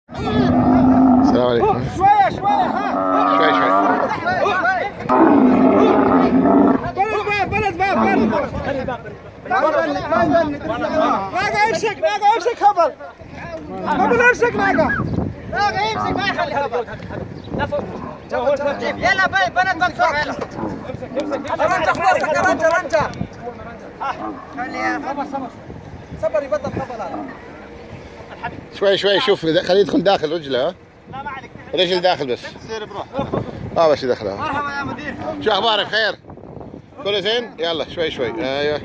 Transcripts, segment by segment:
السلام عليكم. شوية شوية ها. شوي شوي. بلد ناقة امسك خبر. قبل امسك ناقة يمسك ما يخلي خبر. يلا بنات بسرعة يلا. رنجة خليها صبر يبطل خبر هذا. شوي شوي شوف خليه يدخل داخل رجله. ها لا ما عليك. رجل داخل بس. سير بروح. بس يدخلها. مرحبا يا مدير. شو اخبارك؟ خير؟ كله زين؟ يلا شوي شوي. ايوه.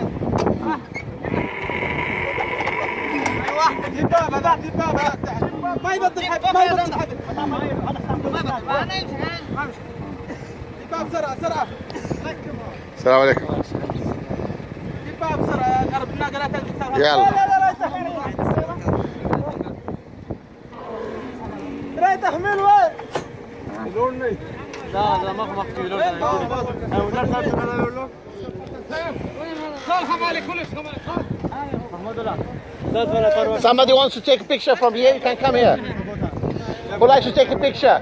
ما يبطل حبل ما يبطل حبل. الباب بسرعة. السلام عليكم. الباب بسرعة قرب الناقة لا تنزل. يلا. لا تحمل وين؟ يلوني لا ما في يلوني Somebody wants to take a picture from here, you can come here. Who likes to take a picture?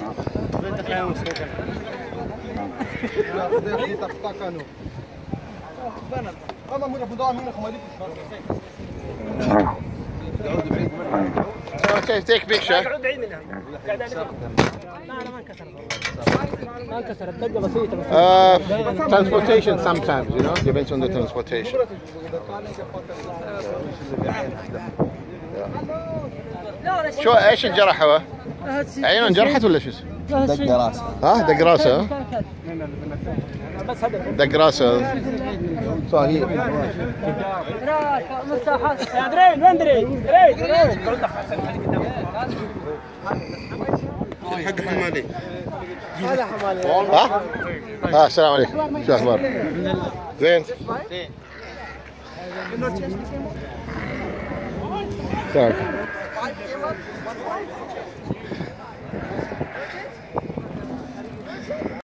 Okay, take a picture. Transportation sometimes, you know, depends on the transportation. شو ايش الجرح هو؟ عينه انجرحت ولا شو؟ دق راسه. ها دق راسه؟ دق راسه. صحيح. يا درين وين درين؟ حق حمالي. هذا حمالي. ها؟ السلام عليكم. شو اخبارك؟ زين؟ السلام عليكم.